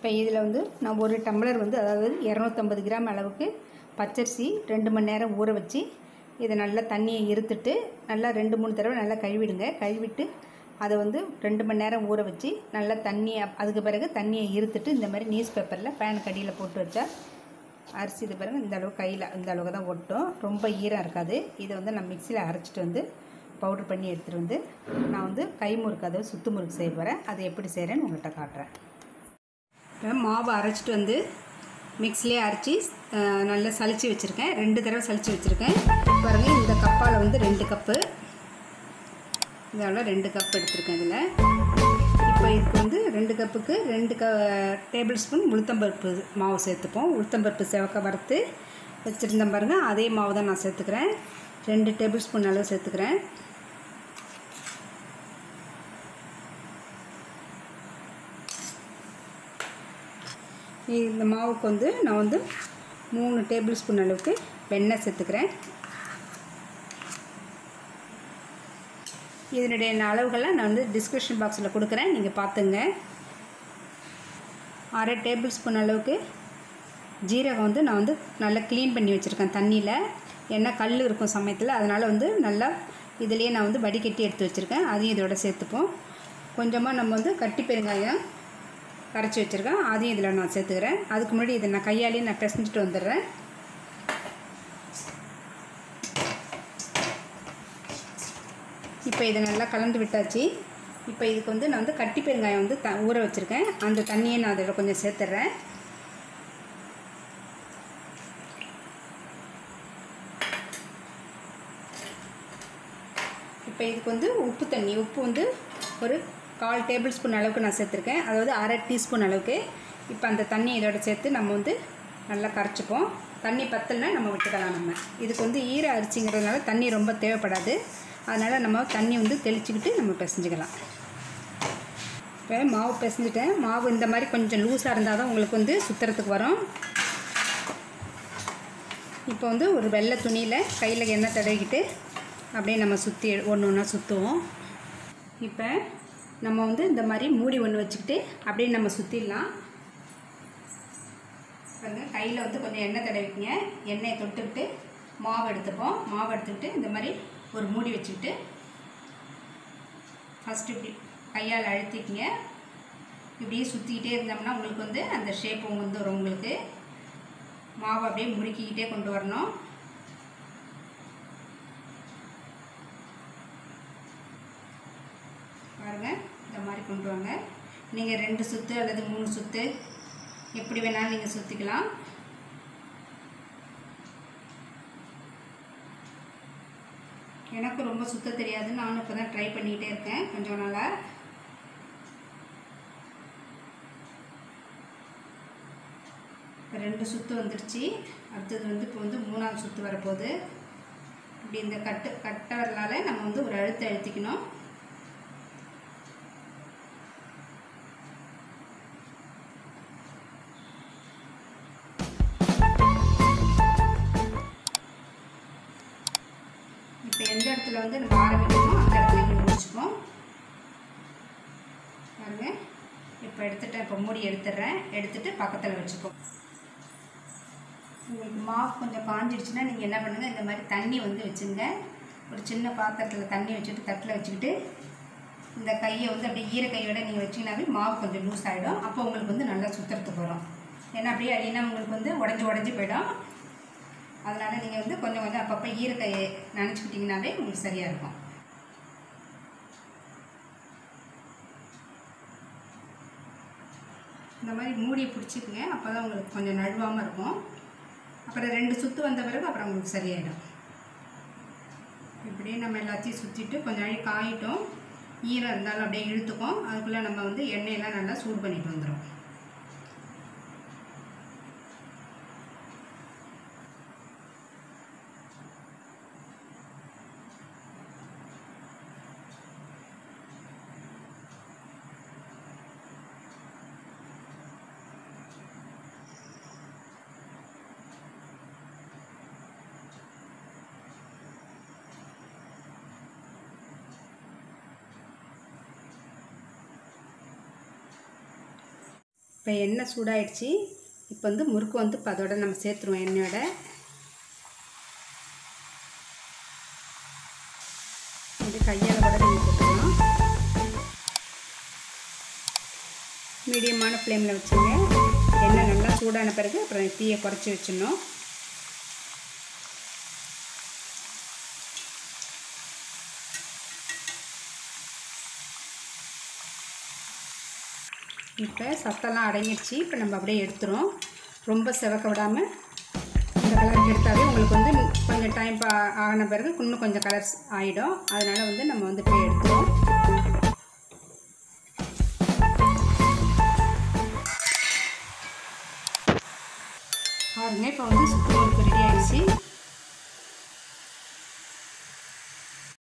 இப்போ இதில் வந்து நான் ஒரு டம்ளர் வந்து அதாவது 250 கிராம் அளவுக்கு பச்சரிசி 2 மணி நேரம் ஊற வச்சு இதை நல்லா தண்ணியை இருத்துட்டு நல்லா 2-3 தடவை நல்லா கழுவிடுங்க. கழுவிட்டு அதை வந்து 2 மணி நேரம் ஊற வச்சு நல்லா தண்ணியை அதுக்கு பிறகு தண்ணியை இருத்துட்டு இந்த மாதிரி நியூஸ் பேப்பரில் ஃபேனுக்கு அடியில் போட்டு வச்சா அரிசி இது பாருங்கள் இந்த அளவு கையில் இந்த அளவுக்கு தான் ஒட்டும், ரொம்ப ஈரம் இருக்காது. இதை வந்து நான் மிக்சியில் அரைச்சிட்டு வந்து பவுட்ரு பண்ணி எடுத்துகிட்டு வந்து நான் வந்து கை முறுக்கு அதாவது சுத்து முறுக்கு செய்ய போகிறேன். அதை எப்படி செய்கிறேன்னு உங்கள்கிட்ட காட்டுறேன். இப்போ மாவை அரைச்சிட்டு வந்து மிக்ஸிலே அரைச்சி நல்லா சளிச்சு வச்சுருக்கேன். 2 தடவை சளிச்சு வச்சுருக்கேன். பாருங்கள் இந்த கப்பால் வந்து 2 கப்பு இதெல்லாம் 2 கப் எடுத்துருக்கேன். இதில் இப்போ இதுக்கு வந்து 2 கப்புக்கு 2 டேபிள் ஸ்பூன் உளுத்தம்பருப்பு மாவு சேர்த்துப்போம். உளுத்தம்பருப்பு செவக்க வறுத்து வச்சுருந்தேன் பாருங்கள், அதே மாவு தான் நான் சேர்த்துக்கிறேன். 2 டேபிள் ஸ்பூன் அளவு சேர்த்துக்கிறேன். இந்த மாவுக்கு வந்து நான் வந்து 3 டேபிள் ஸ்பூன் அளவுக்கு வெண்ணெய் சேர்த்துக்கிறேன். இதனுடைய அளவுகளை நான் வந்து டிஸ்கிரிப்ஷன் பாக்ஸில் கொடுக்குறேன், நீங்கள் பார்த்துங்க. 1/2 டேபிள் ஸ்பூன் அளவுக்கு ஜீரகம் வந்து நான் வந்து நல்லா க்ளீன் பண்ணி வச்சுருக்கேன் தண்ணியில். ஏன்னா கல் இருக்கும் சமயத்தில், அதனால் வந்து நல்லா இதிலேயே நான் வந்து வடிகட்டி எடுத்து வச்சுருக்கேன். அதையும் இதோட சேர்த்துப்போம். கொஞ்சமாக நம்ம வந்து கட்டி பெருங்காயம் கரைச்சி வச்சுருக்கேன், அதையும் இதில் நான் சேர்த்துக்கிறேன். அதுக்கு முன்னாடி இதை நான் கையாலேயே நான் பிசைஞ்சிட்டு வந்துடுறேன். இப்போ இதை நல்லா கலந்து விட்டாச்சு. இப்போ இதுக்கு வந்து நான் வந்து கட்டி பெருங்காயம் வந்து ஊற வச்சுருக்கேன், அந்த தண்ணியை நான் அதில் கொஞ்சம் சேர்த்துட்றேன். இப்போ இதுக்கு வந்து உப்பு வந்து ஒரு 1/4 டேபிள் ஸ்பூன் அளவுக்கு நான் சேர்த்துருக்கேன், அதாவது 1/2 டீஸ்பூன் அளவுக்கு. இப்போ அந்த தண்ணி இதோட சேர்த்து நம்ம வந்து நல்லா கரைச்சிப்போம். தண்ணி பத்தலைன்னா நம்ம விட்டுக்கலாம். நம்ம இதுக்கு வந்து ஈர அரிசிங்கிறதுனால தண்ணி ரொம்ப தேவைப்படாது, அதனால் நம்ம தண்ணி வந்து தெளிச்சுக்கிட்டு நம்ம பிசைஞ்சிக்கலாம். இப்போ மாவு பிசைஞ்சிட்டேன். மாவு இந்த மாதிரி கொஞ்சம் லூஸாக இருந்தால் தான் உங்களுக்கு வந்து சுற்றுறதுக்கு வரும். இப்போ வந்து ஒரு வெள்ளை துணியில் கையில் எண்ணெய் தடவிக்கிட்டு அப்படியே நம்ம சுற்றி ஒன்று ஒன்றா சுற்றுவோம். இப்போ நம்ம வந்து இந்த மாதிரி மூடி ஒன்று வச்சுக்கிட்டு அப்படியே நம்ம சுற்றிடலாம். பாருங்கள், கையில் வந்து கொஞ்சம் எண்ணெய் தடவிக்கிங்க. எண்ணெயை தொட்டுக்கிட்டு மாவு எடுத்துப்போம். மாவு எடுத்துக்கிட்டு இந்த மாதிரி ஒரு மூடி வச்சுக்கிட்டு ஃபஸ்ட்டு இப்படி கையால் அழுத்திக்கிங்க. இப்படியே சுற்றிக்கிட்டே இருந்தோம்னா உங்களுக்கு வந்து அந்த ஷேப் வந்து வரும். உங்களுக்கு மாவு அப்படியே முறுக்கிக்கிட்டே கொண்டு வரணும். பாருங்கள், இந்த மாதிரி கொண்டு வாங்க. நீங்கள் 2 சுற்று அல்லது 3 சுற்று எப்படி வேணாலும் நீங்கள் சுற்றிக்கலாம். எனக்கு ரொம்ப சுத்த தெரியாது, நானும் இப்போ தான் ட்ரை பண்ணிக்கிட்டே இருக்கேன் கொஞ்சம் நாளாக. இப்போ 2 சுற்று வந்துடுச்சு. அடுத்தது வந்து இப்போ வந்து 3ஆவது சுற்று வரப்போகுது. இப்படி இந்த கட்டை வரலால நம்ம வந்து ஒரு அழுத்திக்கணும். இப்போ எந்த இடத்துல வந்து நம்ம ஆரம்பிக்கணுமோ அந்த இடத்துல இங்கே முடிச்சுப்போம். பாருங்கள், இப்போ எடுத்துட்டேன். இப்போ மூடி எடுத்துடுறேன். எடுத்துகிட்டு பக்கத்தில் வச்சுப்போம். உங்களுக்கு மாவு கொஞ்சம் காஞ்சிடுச்சுன்னா நீங்கள் என்ன பண்ணுங்கள், இந்த மாதிரி தண்ணி வந்து வச்சுங்க. ஒரு சின்ன பாத்திரத்தில் தண்ணி வச்சுட்டு தட்டில் வச்சுக்கிட்டு இந்த கையை வந்து அப்படியே ஈர கையோட நீங்கள் வச்சிங்கனாவே மாவு கொஞ்சம் லூஸ் ஆகிடும். அப்போ உங்களுக்கு வந்து நல்லா சுற்றுறதுக்கு வரும். ஏன்னா அப்படியே அடினா உங்களுக்கு வந்து உடஞ்சி போயிடும். அதனால் நீங்கள் வந்து கொஞ்சம் கொஞ்சம் அப்பப்போ ஈரக்கையை நினச்சிக்கிட்டிங்கனாவே உங்களுக்கு சரியாக இருக்கும். இந்த மாதிரி மூடியை பிடிச்சிக்குங்க, அப்போ தான் உங்களுக்கு கொஞ்சம் நழுவாமல் இருக்கும். அப்புறம் 2 சுற்று வந்த பிறகு அப்புறம் உங்களுக்கு சரியாயிடும். இப்படியே நம்ம எல்லாத்தையும் சுற்றிட்டு கொஞ்சம் நாளைக்கு காயிட்டோம். ஈரம் இருந்தாலும் அப்படியே இழுத்துக்கும். அதுக்குள்ளே நம்ம வந்து எண்ணெயெல்லாம் நல்லா சூடு பண்ணிட்டு வந்துடும். இப்போ எண்ணெய் சூடாயிடுச்சு. இப்போ வந்து முறுக்கு வந்து இப்போ அதோட நம்ம சேர்த்துருவோம். எண்ணெயோட இது கையால் கூட நீங்கள் போட்டுக்கலாம். மீடியமான ஃப்ளேமில் வச்சுங்க. எண்ணெய் நல்லா சூடான பிறகு அப்புறம் தீயை குறைச்சி வச்சிடணும். இப்போ சத்தெல்லாம் அடங்கிடுச்சு. இப்போ நம்ம அப்படியே எடுத்துரும். ரொம்ப செவக்க விடாமல் இந்த கலருக்கு எடுத்தாலே உங்களுக்கு வந்து கொஞ்சம் டைம் ஆன பிறகு இன்னும் கொஞ்சம் கலர்ஸ் ஆகிடும். அதனால் வந்து நம்ம வந்து இப்போ எடுத்துரும். பாருங்க, இப்போ வந்து சுத்து முறுக்கு ரெடி ஆகிடுச்சு.